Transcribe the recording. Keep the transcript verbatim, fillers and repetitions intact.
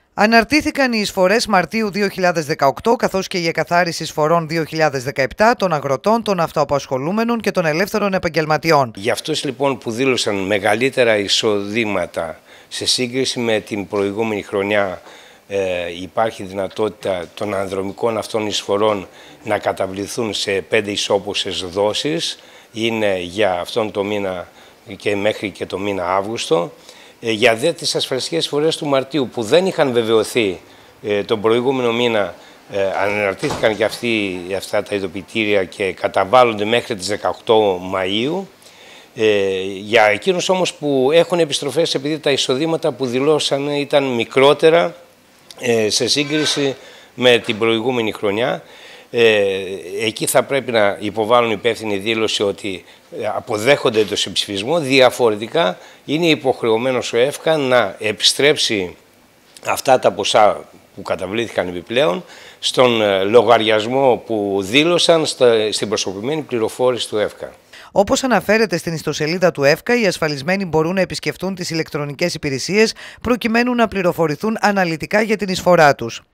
Αναρτήθηκαν οι εισφορές Μαρτίου δύο χιλιάδες δεκαοκτώ καθώς και η εκαθάριση εισφορών δύο χιλιάδες δεκαεπτά των αγροτών, των αυτοαπασχολούμενων και των ελεύθερων επαγγελματιών. Για αυτούς λοιπόν που δήλωσαν μεγαλύτερα εισοδήματα σε σύγκριση με την προηγούμενη χρονιά, ε, υπάρχει δυνατότητα των ανδρομικών αυτών εισφορών να καταβληθούν σε πέντε ισόποσες δόσεις. Είναι για αυτόν το μήνα και μέχρι και το μήνα Αύγουστο. Για δε τις ασφαλιστικές εισφορές του Μαρτίου που δεν είχαν βεβαιωθεί ε, τον προηγούμενο μήνα, ε, αναρτήθηκαν και αυτοί, αυτά τα ειδοποιητήρια και καταβάλλονται μέχρι τις δεκαοκτώ Μαΐου. Ε, για εκείνους όμως που έχουν επιστροφές επειδή τα εισοδήματα που δηλώσαν ήταν μικρότερα ε, σε σύγκριση με την προηγούμενη χρονιά, Ε, εκεί θα πρέπει να υποβάλουν υπεύθυνη δήλωση ότι αποδέχονται το συμψηφισμό. Διαφορετικά είναι υποχρεωμένος ο ΕΦΚΑ να επιστρέψει αυτά τα ποσά που καταβλήθηκαν επιπλέον στον λογαριασμό που δήλωσαν στην προσωπημένη πληροφόρηση του ΕΦΚΑ. Όπως αναφέρεται στην ιστοσελίδα του ΕΦΚΑ, οι ασφαλισμένοι μπορούν να επισκεφτούν τις ηλεκτρονικές υπηρεσίες προκειμένου να πληροφορηθούν αναλυτικά για την εισφορά τους.